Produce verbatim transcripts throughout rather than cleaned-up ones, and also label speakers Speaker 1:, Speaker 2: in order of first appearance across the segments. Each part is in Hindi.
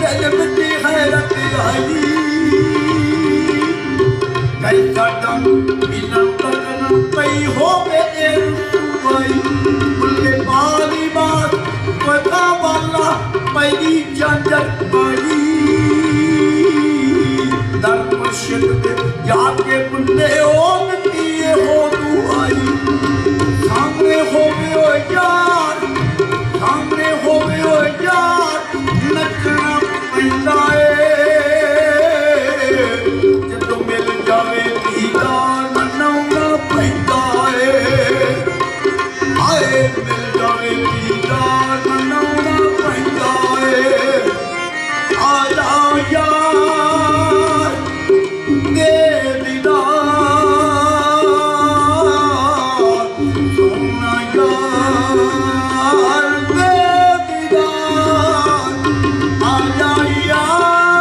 Speaker 1: दिल विच हैरत आई कैसा डंग मिलन करना पई होवे ए रुसवाई मुल्के पाली बात कोता वाला पई जंजर पाई दर मुर्शिद जाके बुंदे ओ नतीए हो दुआई सामने होवे ओ यार सामने होवे ओ यार नचना पैंदा ए जदों मिल जावे दीदार मनाउणा पैंदा ए आए मिल जावे दीदार मनाउणा पैंदा ए आ जा यार दे दीदार सोना यार दे दीदार आ जा यार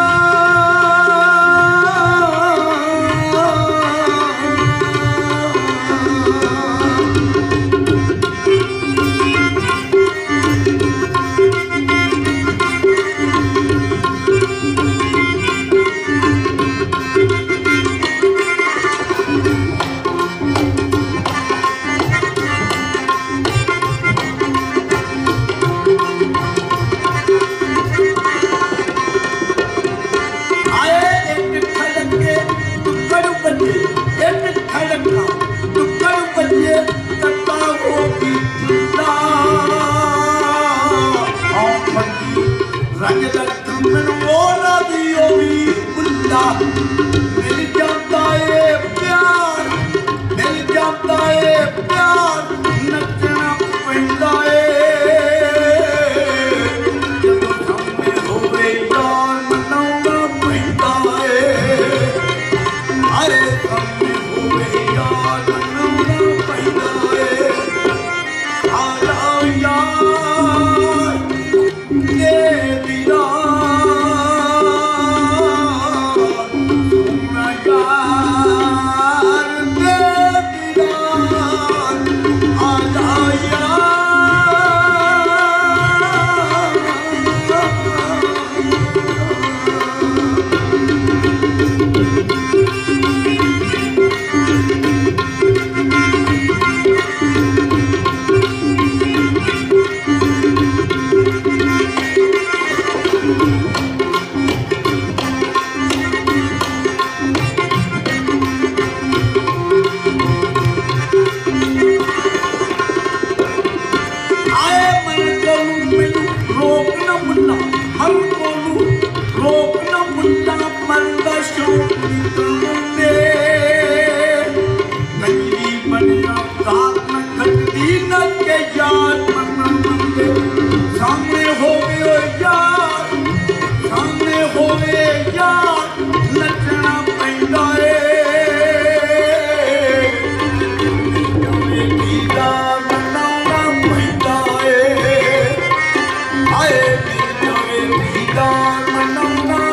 Speaker 1: मिल जाता है प्यार मिल जाता है प्यार नचना पैंदा जदों सामने होवे यार मनाउणा पैंदा अरे सामने होवे यार मनाउणा पैंदा आ जा यार दे दीदार सामने होवे यार सामने होवे यार नचना पैंदा दीदार मनाउणा पैंदा आए दीदार मनाउणा